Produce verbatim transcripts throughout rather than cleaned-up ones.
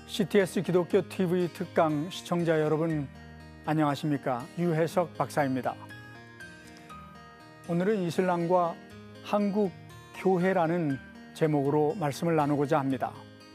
씨티에스 기독교 티비 특강 시청자 여러분 안녕하십니까? 유해석 박사입니다. 오늘은 이슬람과 한국 교회라는 제목으로 말씀을 나누고자 합니다.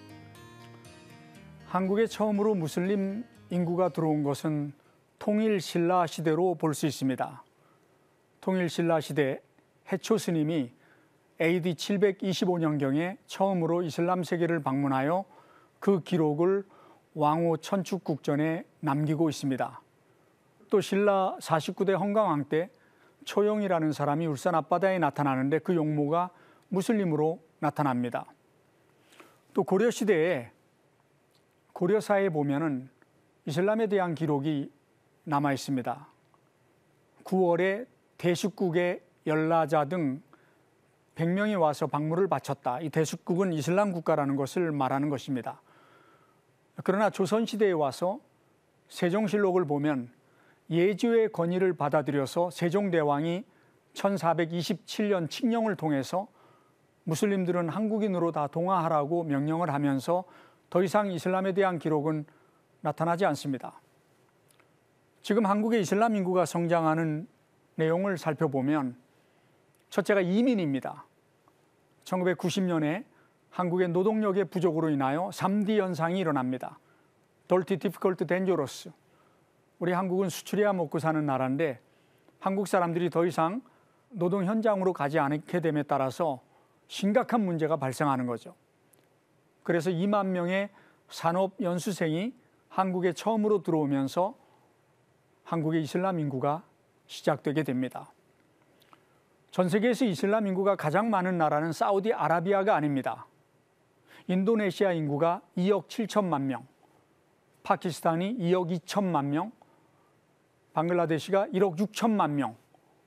한국에 처음으로 무슬림 인구가 들어온 것은 통일신라 시대로 볼 수 있습니다. 통일신라 시대 해초 스님이 에이디 칠백이십오 년경에 처음으로 이슬람 세계를 방문하여 그 기록을 왕호 천축국전에 남기고 있습니다. 또 신라 사십구 대 헌강왕 때 초용이라는 사람이 울산 앞바다에 나타나는데 그 용모가 무슬림으로 나타납니다. 또 고려시대에 고려사에 보면은 이슬람에 대한 기록이 남아 있습니다. 구월에 대숙국의 열라자 등 백 명이 와서 방문을 바쳤다. 이 대숙국은 이슬람 국가라는 것을 말하는 것입니다. 그러나 조선시대에 와서 세종실록을 보면 예주의 건의를 받아들여서 세종대왕이 천사백이십칠 년 칙령을 통해서 무슬림들은 한국인으로 다 동화하라고 명령을 하면서 더 이상 이슬람에 대한 기록은 나타나지 않습니다. 지금 한국의 이슬람 인구가 성장하는 내용을 살펴보면 첫째가 이민입니다. 천구백구십 년에 한국의 노동력의 부족으로 인하여 삼 디 현상이 일어납니다. Dirty, difficult, dangerous. 우리 한국은 수출해야 먹고 사는 나라인데 한국 사람들이 더 이상 노동 현장으로 가지 않게 됨에 따라서 심각한 문제가 발생하는 거죠. 그래서 이만 명의 산업 연수생이 한국에 처음으로 들어오면서 한국의 이슬람 인구가 시작되게 됩니다. 전 세계에서 이슬람 인구가 가장 많은 나라는 사우디아라비아가 아닙니다. 인도네시아 인구가 이억 칠천만 명, 파키스탄이 이억 이천만 명, 방글라데시가 일억 육천만 명,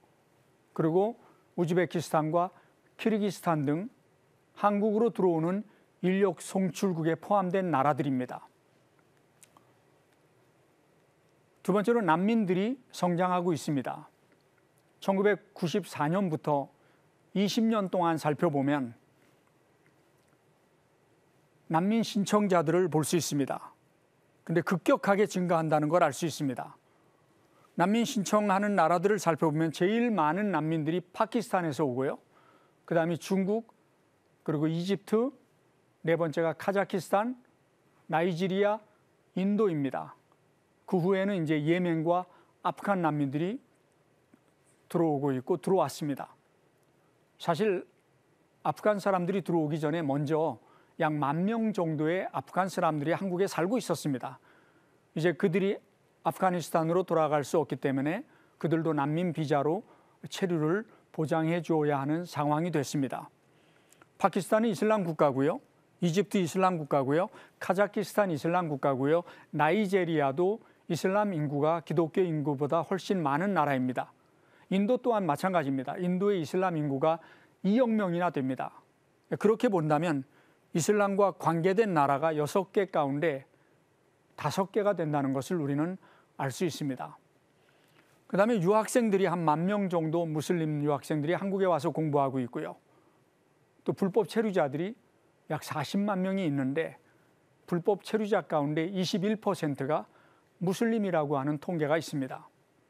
그리고 우즈베키스탄과 키르기스탄 등 한국으로 들어오는 인력 송출국에 포함된 나라들입니다. 두 번째로 난민들이 성장하고 있습니다. 천구백구십사 년부터 이십 년 동안 살펴보면 난민 신청자들을 볼 수 있습니다. 근데 급격하게 증가한다는 걸 알 수 있습니다. 난민 신청하는 나라들을 살펴보면 제일 많은 난민들이 파키스탄에서 오고요. 그 다음에 중국, 그리고 이집트, 네 번째가 카자키스탄, 나이지리아, 인도입니다. 그 후에는 이제 예멘과 아프간 난민들이 들어오고 있고 들어왔습니다. 사실 아프간 사람들이 들어오기 전에 먼저 약 만 명 정도의 아프간 사람들이 한국에 살고 있었습니다. 이제 그들이 아프가니스탄으로 돌아갈 수 없기 때문에 그들도 난민 비자로 체류를 보장해 주어야 하는 상황이 됐습니다. 파키스탄은 이슬람 국가고요. 이집트 이슬람 국가고요. 카자키스탄 이슬람 국가고요. 나이제리아도 이슬람 인구가 기독교 인구보다 훨씬 많은 나라입니다. 인도 또한 마찬가지입니다. 인도의 이슬람 인구가 이억 명이나 됩니다. 그렇게 본다면 이슬람과 관계된 나라가 여섯 개 가운데 다섯 개가 된다는 것을 우리는 알 수 있습니다. 그 다음에 유학생들이 한 만 명 정도 무슬림 유학생들이 한국에 와서 공부하고 있고요. 또 불법 체류자들이 약 사십만 명이 있는데 불법 체류자 가운데 이십일 퍼센트가 무슬림이라고 하는 통계가 있습니다.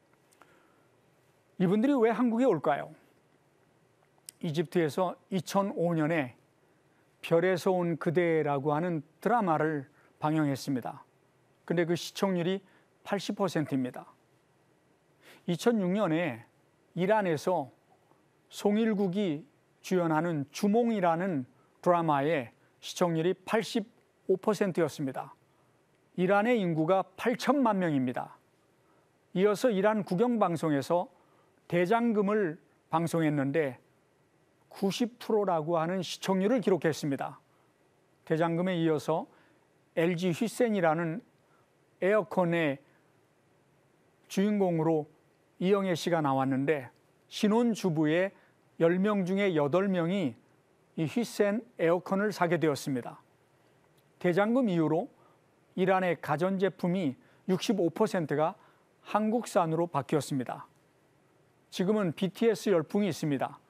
이분들이 왜 한국에 올까요? 이집트에서 이천오 년에 별에서 온 그대라고 하는 드라마를 방영했습니다. 근데 그 시청률이 팔십 퍼센트입니다. 이천육 년에 이란에서 송일국이 주연하는 주몽이라는 드라마의 시청률이 팔십오 퍼센트였습니다. 이란의 인구가 팔천만 명입니다. 이어서 이란 국영방송에서 대장금을 방송했는데 구십 퍼센트라고 하는 시청률을 기록했습니다. 대장금에 이어서 엘지 휘센이라는 에어컨의 주인공으로 이영애 씨가 나왔는데 신혼주부의 열 명 중에 여덟 명이 이 휘센 에어컨을 사게 되었습니다. 대장금 이후로 이란의 가전제품이 육십오 퍼센트가 한국산으로 바뀌었습니다. 지금은 비티에스 열풍이 있습니다.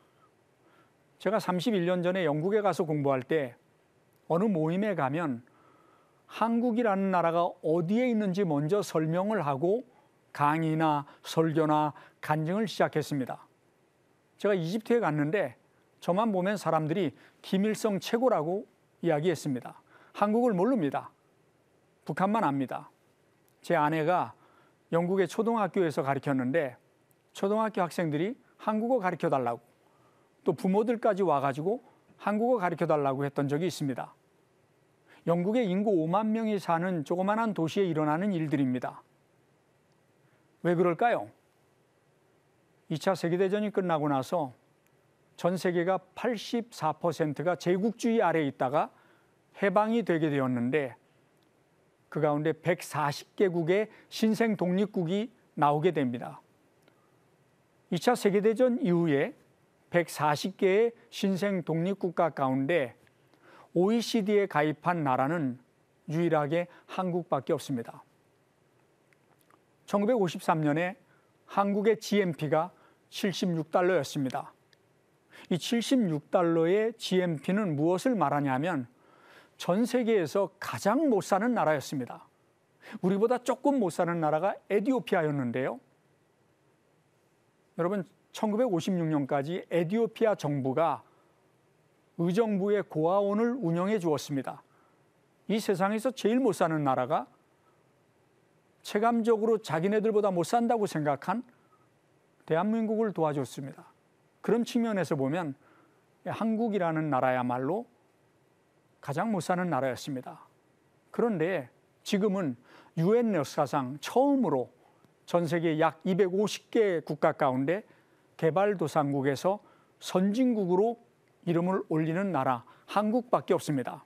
제가 삼십일 년 전에 영국에 가서 공부할 때 어느 모임에 가면 한국이라는 나라가 어디에 있는지 먼저 설명을 하고 강의나 설교나 간증을 시작했습니다. 제가 이집트에 갔는데 저만 보면 사람들이 김일성 최고라고 이야기했습니다. 한국을 모릅니다. 북한만 압니다. 제 아내가 영국의 초등학교에서 가르쳤는데 초등학교 학생들이 한국어 가르쳐달라고 또 부모들까지 와가지고 한국어 가르쳐달라고 했던 적이 있습니다. 영국의 인구 오만 명이 사는 조그만한 도시에 일어나는 일들입니다. 왜 그럴까요? 이 차 세계대전이 끝나고 나서 전 세계가 팔십사 퍼센트가 제국주의 아래에 있다가 해방이 되게 되었는데 그 가운데 백사십 개국의 신생 독립국이 나오게 됩니다. 이 차 세계대전 이후에 백사십 개의 신생 독립국가 가운데 오이시디에 가입한 나라는 유일하게 한국밖에 없습니다. 천구백오십삼 년에 한국의 지엠피가 칠십육 달러였습니다. 이 칠십육 달러의 지엠피는 무엇을 말하냐면 전 세계에서 가장 못 사는 나라였습니다. 우리보다 조금 못 사는 나라가 에티오피아였는데요. 여러분, 천구백오십육 년까지 에티오피아 정부가 의정부의 고아원을 운영해 주었습니다. 이 세상에서 제일 못 사는 나라가 체감적으로 자기네들보다 못 산다고 생각한 대한민국을 도와줬습니다. 그런 측면에서 보면 한국이라는 나라야말로 가장 못 사는 나라였습니다. 그런데 지금은 유엔 역사상 처음으로 전 세계 약 이백오십 개 국가 가운데 개발도상국에서 선진국으로 이름을 올리는 나라 한국밖에 없습니다.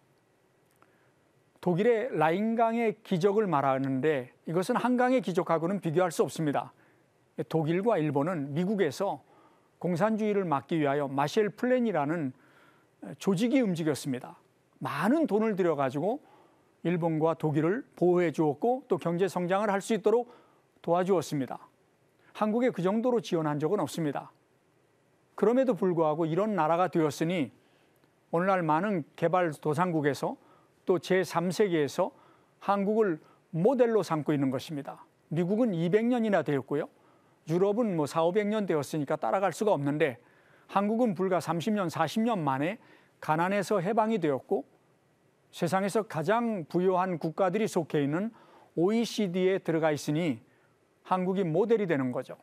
독일의 라인강의 기적을 말하는데 이것은 한강의 기적하고는 비교할 수 없습니다. 독일과 일본은 미국에서 공산주의를 막기 위하여 마셜 플랜이라는 조직이 움직였습니다. 많은 돈을 들여가지고 일본과 독일을 보호해 주었고 또 경제 성장을 할 수 있도록 도와주었습니다. 한국에 그 정도로 지원한 적은 없습니다. 그럼에도 불구하고 이런 나라가 되었으니 오늘날 많은 개발도상국에서 또 제삼 세계에서 한국을 모델로 삼고 있는 것입니다. 미국은 이백 년이나 되었고요. 유럽은 뭐 사오백 년 되었으니까 따라갈 수가 없는데 한국은 불과 삼십 년, 사십 년 만에 가난에서 해방이 되었고 세상에서 가장 부유한 국가들이 속해 있는 오이시디에 들어가 있으니 한국이 모델이 되는 거죠.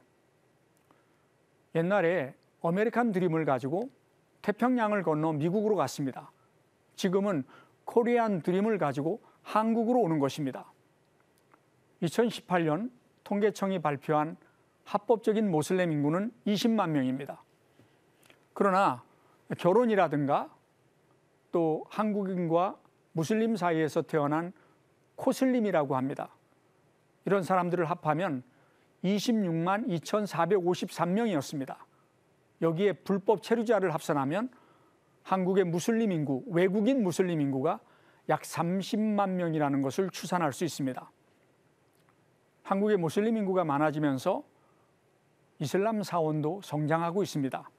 옛날에 아메리칸 드림을 가지고 태평양을 건너 미국으로 갔습니다. 지금은 코리안 드림을 가지고 한국으로 오는 것입니다. 이천십팔 년 통계청이 발표한 합법적인 모슬렘 인구는 이십만 명입니다. 그러나 결혼이라든가 또 한국인과 무슬림 사이에서 태어난 코슬림이라고 합니다. 이런 사람들을 합하면 이십육만 이천사백오십삼 명이었습니다. 여기에 불법 체류자를 합산하면 한국의 무슬림 인구, 외국인 무슬림 인구가 약 삼십만 명이라는 것을 추산할 수 있습니다. 한국의 무슬림 인구가 많아지면서 이슬람 사원도 성장하고 있습니다.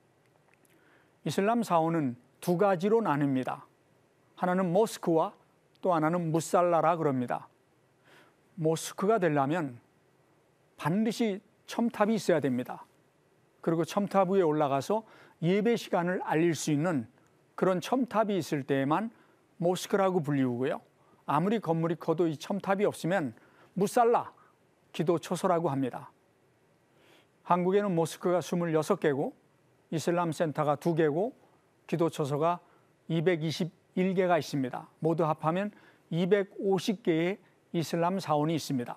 이슬람 사원은 두 가지로 나뉩니다. 하나는 모스크와 또 하나는 무살라라 그럽니다. 모스크가 되려면 반드시 첨탑이 있어야 됩니다. 그리고 첨탑 위에 올라가서 예배 시간을 알릴 수 있는 그런 첨탑이 있을 때에만 모스크라고 불리우고요. 아무리 건물이 커도 이 첨탑이 없으면 무살라, 기도 초소라고 합니다. 한국에는 모스크가 스물여섯 개고 이슬람 센터가 두 개고 기도 초소가 이백이십일 개가 있습니다. 모두 합하면 이백오십 개의 이슬람 사원이 있습니다.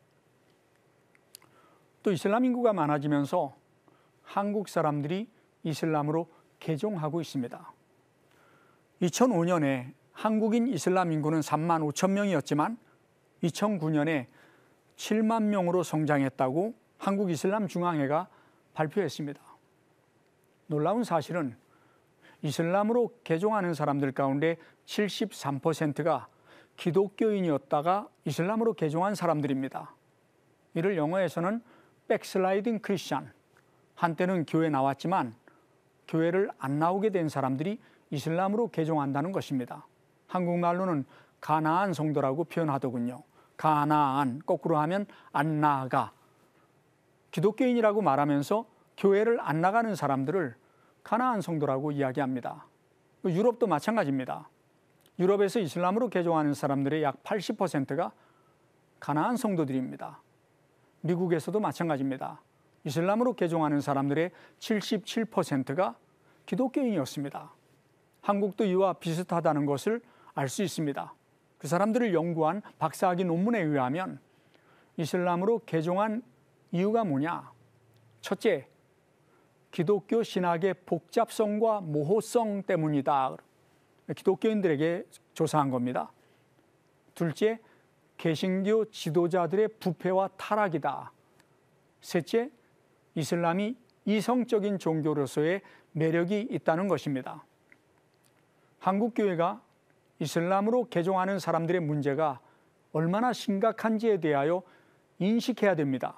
또 이슬람 인구가 많아지면서 한국 사람들이 이슬람으로 개종하고 있습니다. 이천오 년에 한국인 이슬람 인구는 삼만 오천 명이었지만 이천구 년에 칠만 명으로 성장했다고 한국이슬람중앙회가 발표했습니다. 놀라운 사실은 이슬람으로 개종하는 사람들 가운데 칠십삼 퍼센트가 기독교인이었다가 이슬람으로 개종한 사람들입니다. 이를 영어에서는 백슬라이딩 크리스찬, 한때는 교회 나왔지만 교회를 안 나오게 된 사람들이 이슬람으로 개종한다는 것입니다. 한국말로는 가나안 성도라고 표현하더군요. 가나안, 거꾸로 하면 안 나아가. 기독교인이라고 말하면서 교회를 안 나가는 사람들을 가나안 성도라고 이야기합니다. 유럽도 마찬가지입니다. 유럽에서 이슬람으로 개종하는 사람들의 약 팔십 퍼센트가 가나안 성도들입니다. 미국에서도 마찬가지입니다. 이슬람으로 개종하는 사람들의 칠십칠 퍼센트가 기독교인이었습니다. 한국도 이와 비슷하다는 것을 알 수 있습니다. 그 사람들을 연구한 박사학위 논문에 의하면 이슬람으로 개종한 이유가 뭐냐? 첫째, 기독교 신학의 복잡성과 모호성 때문이다. 기독교인들에게 조사한 겁니다. 둘째, 개신교 지도자들의 부패와 타락이다. 셋째, 이슬람이 이성적인 종교로서의 매력이 있다는 것입니다. 한국 교회가 이슬람으로 개종하는 사람들의 문제가 얼마나 심각한지에 대하여 인식해야 됩니다.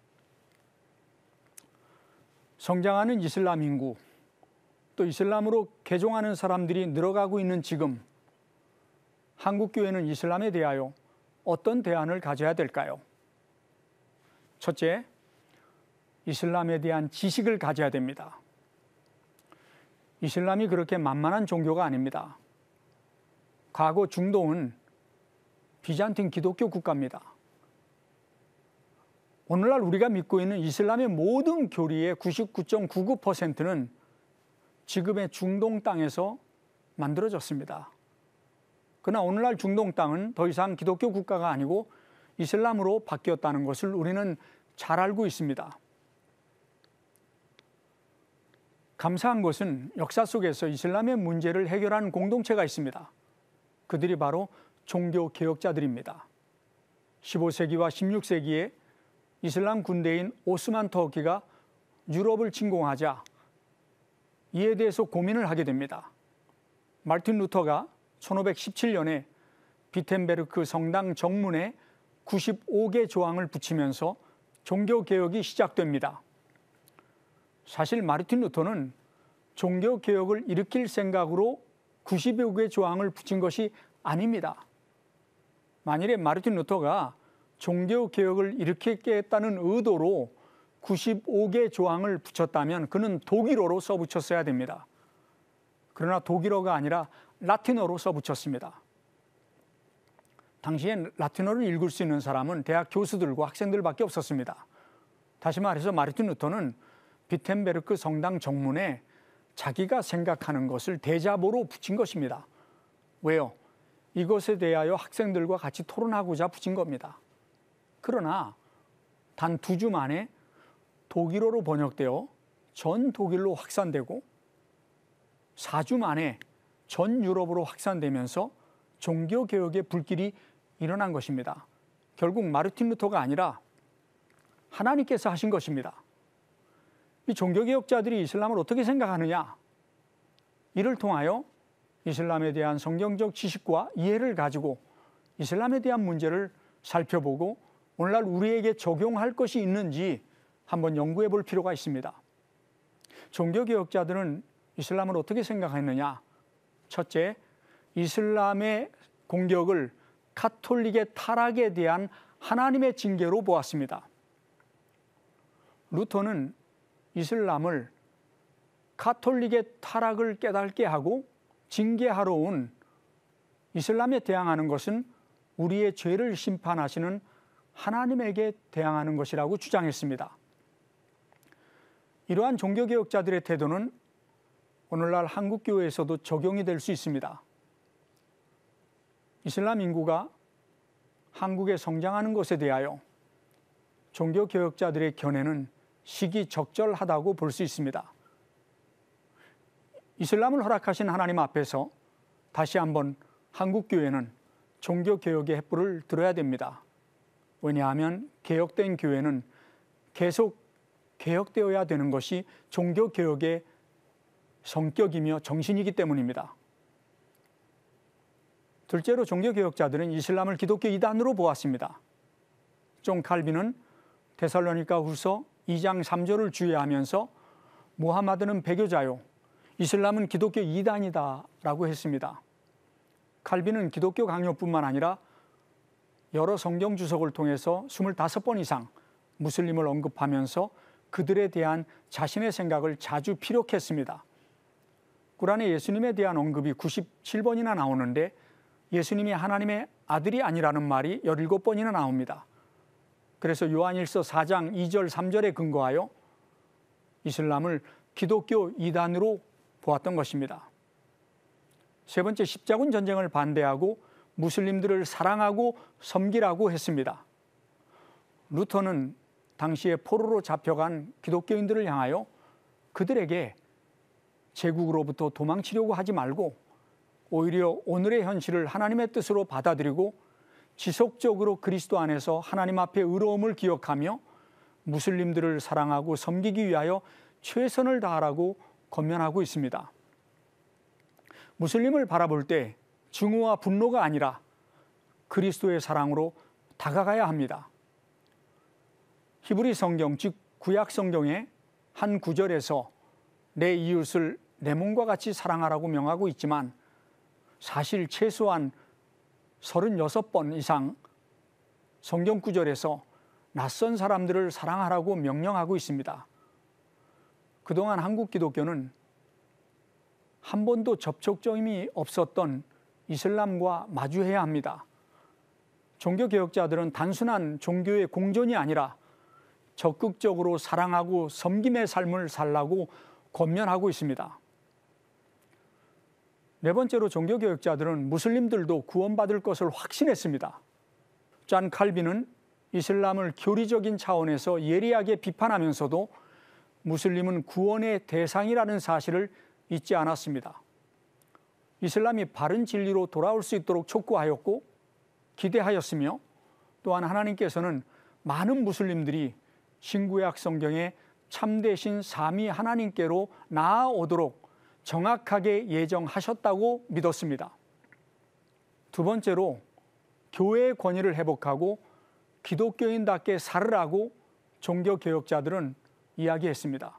성장하는 이슬람 인구, 또 이슬람으로 개종하는 사람들이 늘어가고 있는 지금, 한국 교회는 이슬람에 대하여 어떤 대안을 가져야 될까요? 첫째, 이슬람에 대한 지식을 가져야 됩니다. 이슬람이 그렇게 만만한 종교가 아닙니다. 과거 중동은 비잔틴 기독교 국가입니다. 오늘날 우리가 믿고 있는 이슬람의 모든 교리의 구십구 점 구구 퍼센트는 지금의 중동 땅에서 만들어졌습니다. 그러나 오늘날 중동 땅은 더 이상 기독교 국가가 아니고 이슬람으로 바뀌었다는 것을 우리는 잘 알고 있습니다. 감사한 것은 역사 속에서 이슬람의 문제를 해결한 공동체가 있습니다. 그들이 바로 종교 개혁자들입니다. 십오 세기와 십육 세기에 이슬람 군대인 오스만 터키가 유럽을 침공하자 이에 대해서 고민을 하게 됩니다. 마르틴 루터가 천오백십칠 년에 비텐베르크 성당 정문에 구십오 개 조항을 붙이면서 종교개혁이 시작됩니다. 사실 마르틴 루터는 종교개혁을 일으킬 생각으로 구십오 개 조항을 붙인 것이 아닙니다. 만일에 마르틴 루터가 종교개혁을 일으키겠다는 의도로 구십오 개 조항을 붙였다면 그는 독일어로 써붙였어야 됩니다. 그러나 독일어가 아니라 라틴어로 써붙였습니다. 당시엔 라틴어를 읽을 수 있는 사람은 대학 교수들과 학생들밖에 없었습니다. 다시 말해서 마르틴 루터는 비텐베르크 성당 정문에 자기가 생각하는 것을 대자보로 붙인 것입니다. 왜요? 이것에 대하여 학생들과 같이 토론하고자 붙인 겁니다. 그러나 단 두 주 만에 독일어로 번역되어 전 독일로 확산되고 사 주 만에 전 유럽으로 확산되면서 종교개혁의 불길이 일어난 것입니다. 결국 마르틴 루터가 아니라 하나님께서 하신 것입니다. 이 종교개혁자들이 이슬람을 어떻게 생각하느냐? 이를 통하여 이슬람에 대한 성경적 지식과 이해를 가지고 이슬람에 대한 문제를 살펴보고 오늘날 우리에게 적용할 것이 있는지 한번 연구해 볼 필요가 있습니다. 종교개혁자들은 이슬람을 어떻게 생각했느냐? 첫째, 이슬람의 공격을 가톨릭의 타락에 대한 하나님의 징계로 보았습니다. 루터는 이슬람을 가톨릭의 타락을 깨닫게 하고 징계하러 온 이슬람에 대항하는 것은 우리의 죄를 심판하시는 하나님에게 대항하는 것이라고 주장했습니다. 이러한 종교개혁자들의 태도는 오늘날 한국교회에서도 적용이 될 수 있습니다. 이슬람 인구가 한국에 성장하는 것에 대하여 종교개혁자들의 견해는 시기적절하다고 볼 수 있습니다. 이슬람을 허락하신 하나님 앞에서 다시 한번 한국교회는 종교개혁의 횃불을 들어야 됩니다. 왜냐하면 개혁된 교회는 계속 개혁되어야 되는 것이 종교개혁의 성격이며 정신이기 때문입니다. 둘째로 종교개혁자들은 이슬람을 기독교 이단으로 보았습니다. 존 칼빈은 데살로니가 후서 이 장 삼 절을 주의하면서 무하마드는 배교자요 이슬람은 기독교 이단이다 라고 했습니다. 칼빈은 기독교 강요뿐만 아니라 여러 성경 주석을 통해서 스물다섯 번 이상 무슬림을 언급하면서 그들에 대한 자신의 생각을 자주 피력했습니다. 꾸란에 예수님에 대한 언급이 구십칠 번이나 나오는데 예수님이 하나님의 아들이 아니라는 말이 열일곱 번이나 나옵니다. 그래서 요한일서 사 장 이 절 삼 절에 근거하여 이슬람을 기독교 이단으로 보았던 것입니다. 세 번째, 십자군 전쟁을 반대하고 무슬림들을 사랑하고 섬기라고 했습니다. 루터는 당시에 포로로 잡혀간 기독교인들을 향하여 그들에게 제국으로부터 도망치려고 하지 말고 오히려 오늘의 현실을 하나님의 뜻으로 받아들이고 지속적으로 그리스도 안에서 하나님 앞에 의로움을 기억하며 무슬림들을 사랑하고 섬기기 위하여 최선을 다하라고 권면하고 있습니다. 무슬림을 바라볼 때 증오와 분노가 아니라 그리스도의 사랑으로 다가가야 합니다. 히브리 성경, 즉 구약 성경의 한 구절에서 내 이웃을 내 몸과 같이 사랑하라고 명하고 있지만 사실 최소한 서른여섯 번 이상 성경 구절에서 낯선 사람들을 사랑하라고 명령하고 있습니다. 그동안 한국 기독교는 한 번도 접촉점이 없었던 이슬람과 마주해야 합니다. 종교개혁자들은 단순한 종교의 공존이 아니라 적극적으로 사랑하고 섬김의 삶을 살라고 권면하고 있습니다. 네 번째로 종교개혁자들은 무슬림들도 구원받을 것을 확신했습니다. 잔 칼빈은 이슬람을 교리적인 차원에서 예리하게 비판하면서도 무슬림은 구원의 대상이라는 사실을 잊지 않았습니다. 이슬람이 바른 진리로 돌아올 수 있도록 촉구하였고 기대하였으며 또한 하나님께서는 많은 무슬림들이 신구약 성경에 참되신 삼위 하나님께로 나아오도록 정확하게 예정하셨다고 믿었습니다. 두 번째로 교회의 권위를 회복하고 기독교인답게 살으라고 종교개혁자들은 이야기했습니다.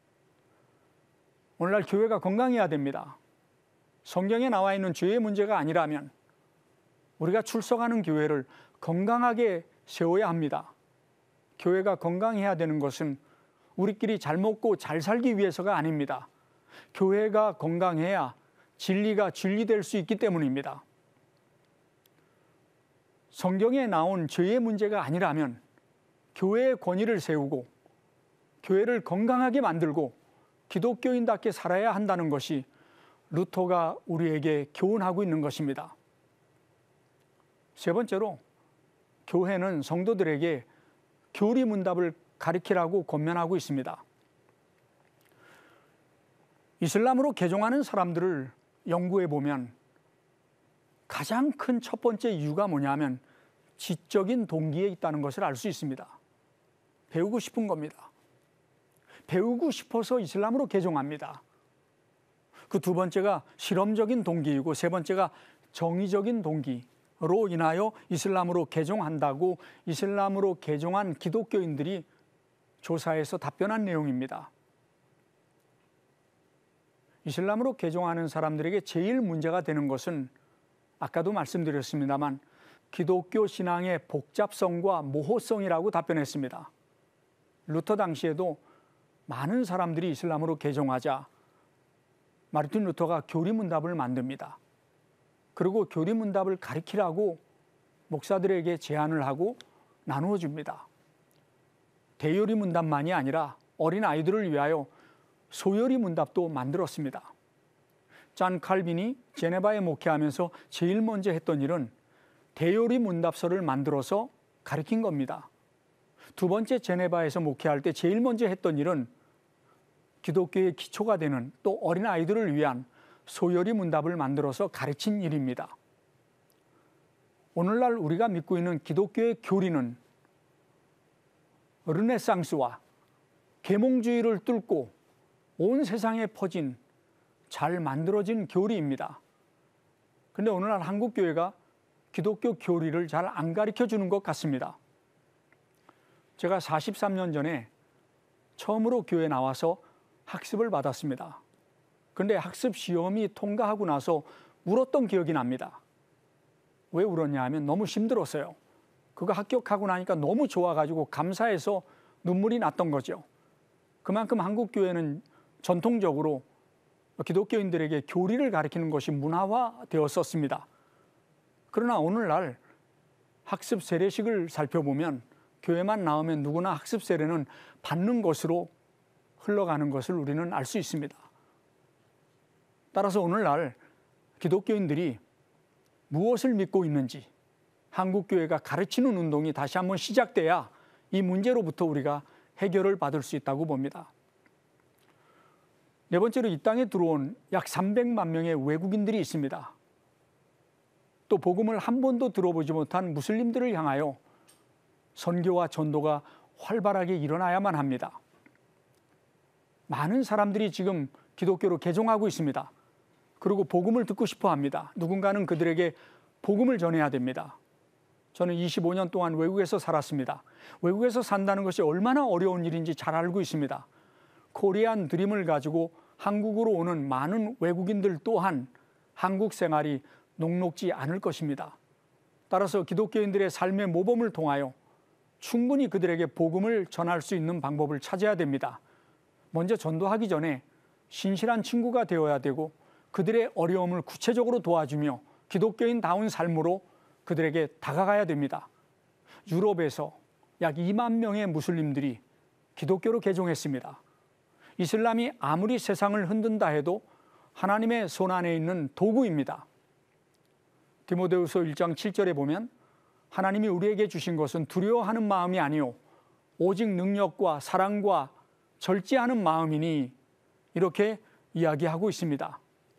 오늘날 교회가 건강해야 됩니다. 성경에 나와 있는 죄의 문제가 아니라면 우리가 출석하는 교회를 건강하게 세워야 합니다. 교회가 건강해야 되는 것은 우리끼리 잘 먹고 잘 살기 위해서가 아닙니다. 교회가 건강해야 진리가 진리될 수 있기 때문입니다. 성경에 나온 죄의 문제가 아니라면 교회의 권위를 세우고 교회를 건강하게 만들고 기독교인답게 살아야 한다는 것이 루터가 우리에게 교훈하고 있는 것입니다. 세 번째로 교회는 성도들에게 교리문답을 가르치라고 권면하고 있습니다. 이슬람으로 개종하는 사람들을 연구해 보면 가장 큰 첫 번째 이유가 뭐냐면 지적인 동기에 있다는 것을 알 수 있습니다. 배우고 싶은 겁니다. 배우고 싶어서 이슬람으로 개종합니다. 그 두 번째가 실험적인 동기이고 세 번째가 정의적인 동기로 인하여 이슬람으로 개종한다고 이슬람으로 개종한 기독교인들이 조사에서 답변한 내용입니다. 이슬람으로 개종하는 사람들에게 제일 문제가 되는 것은 아까도 말씀드렸습니다만 기독교 신앙의 복잡성과 모호성이라고 답변했습니다. 루터 당시에도 많은 사람들이 이슬람으로 개종하자 마르틴 루터가 교리문답을 만듭니다. 그리고 교리문답을 가르치라고 목사들에게 제안을 하고 나누어 줍니다. 대요리 문답만이 아니라 어린 아이들을 위하여 소요리 문답도 만들었습니다. 잔 칼빈이 제네바에 목회하면서 제일 먼저 했던 일은 대요리 문답서를 만들어서 가르친 겁니다. 두 번째 제네바에서 목회할 때 제일 먼저 했던 일은 기독교의 기초가 되는 또 어린 아이들을 위한 소요리 문답을 만들어서 가르친 일입니다. 오늘날 우리가 믿고 있는 기독교의 교리는 르네상스와 계몽주의를 뚫고 온 세상에 퍼진 잘 만들어진 교리입니다. 그런데 오늘날 한국교회가 기독교 교리를 잘 안 가르쳐 주는 것 같습니다. 제가 사십삼 년 전에 처음으로 교회에 나와서 학습을 받았습니다. 그런데 학습 시험이 통과하고 나서 울었던 기억이 납니다. 왜 울었냐 하면 너무 힘들었어요. 그거 합격하고 나니까 너무 좋아가지고 감사해서 눈물이 났던 거죠. 그만큼 한국 교회는 전통적으로 기독교인들에게 교리를 가르치는 것이 문화화되었었습니다. 그러나 오늘날 학습 세례식을 살펴보면 교회만 나오면 누구나 학습 세례는 받는 것으로 흘러가는 것을 우리는 알 수 있습니다. 따라서 오늘날 기독교인들이 무엇을 믿고 있는지 한국 교회가 가르치는 운동이 다시 한번 시작돼야 이 문제로부터 우리가 해결을 받을 수 있다고 봅니다. 네 번째로 이 땅에 들어온 약 삼백만 명의 외국인들이 있습니다. 또 복음을 한 번도 들어보지 못한 무슬림들을 향하여 선교와 전도가 활발하게 일어나야만 합니다. 많은 사람들이 지금 기독교로 개종하고 있습니다. 그리고 복음을 듣고 싶어 합니다. 누군가는 그들에게 복음을 전해야 됩니다. 저는 이십오 년 동안 외국에서 살았습니다. 외국에서 산다는 것이 얼마나 어려운 일인지 잘 알고 있습니다. 코리안 드림을 가지고 한국으로 오는 많은 외국인들 또한 한국 생활이 녹록지 않을 것입니다. 따라서 기독교인들의 삶의 모범을 통하여 충분히 그들에게 복음을 전할 수 있는 방법을 찾아야 됩니다. 먼저 전도하기 전에 신실한 친구가 되어야 되고 그들의 어려움을 구체적으로 도와주며 기독교인다운 삶으로 그들에게 다가가야 됩니다. 유럽에서 약 이만 명의 무슬림들이 기독교로 개종했습니다. 이슬람이 아무리 세상을 흔든다 해도 하나님의 손 안에 있는 도구입니다. 디모데후서 일 장 칠 절에 보면 하나님이 우리에게 주신 것은 두려워하는 마음이 아니요 오직 능력과 사랑과 절제하는 마음이니 이렇게 이야기하고 있습니다.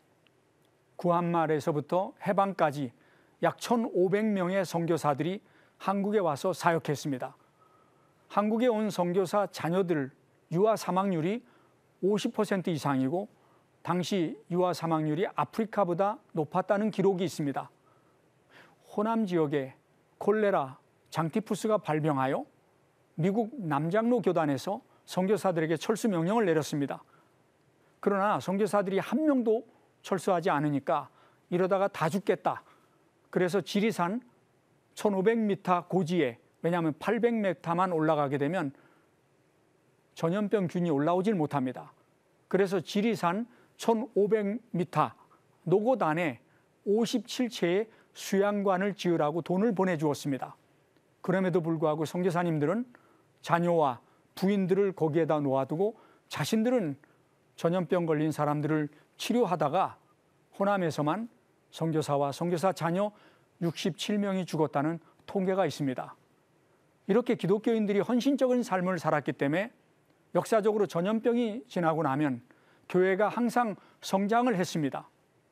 구한말에서부터 해방까지 약 천오백 명의 선교사들이 한국에 와서 사역했습니다. 한국에 온 선교사 자녀들 유아 사망률이 오십 퍼센트 이상이고 당시 유아 사망률이 아프리카보다 높았다는 기록이 있습니다. 호남 지역에 콜레라, 장티푸스가 발병하여 미국 남장로 교단에서 선교사들에게 철수 명령을 내렸습니다. 그러나 선교사들이 한 명도 철수하지 않으니까 이러다가 다 죽겠다. 그래서 지리산 천오백 미터 고지에, 왜냐하면 팔백 미터만 올라가게 되면 전염병균이 올라오질 못합니다. 그래서 지리산 천오백 미터 노고단에 오십칠 채의 수양관을 지으라고 돈을 보내주었습니다. 그럼에도 불구하고 선교사님들은 자녀와 부인들을 거기에다 놓아두고 자신들은 전염병 걸린 사람들을 치료하다가 호남에서만 선교사와 선교사 자녀 육십칠 명이 죽었다는 통계가 있습니다. 이렇게 기독교인들이 헌신적인 삶을 살았기 때문에 역사적으로 전염병이 지나고 나면 교회가 항상 성장을 했습니다.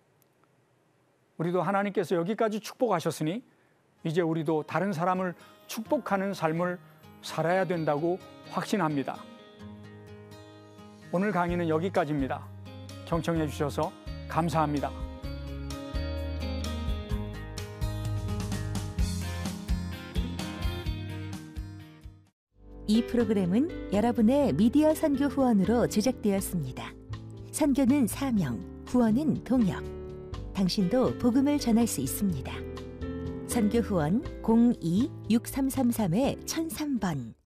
우리도 하나님께서 여기까지 축복하셨으니 이제 우리도 다른 사람을 축복하는 삶을 살아야 된다고 확신합니다. 오늘 강의는 여기까지입니다. 경청해 주셔서 감사합니다. 이 프로그램은 여러분의 미디어 선교 후원으로 제작되었습니다. 선교는 사명, 후원은 동역. 당신도 복음을 전할 수 있습니다. 선교 후원 공이 육삼삼삼 천삼 번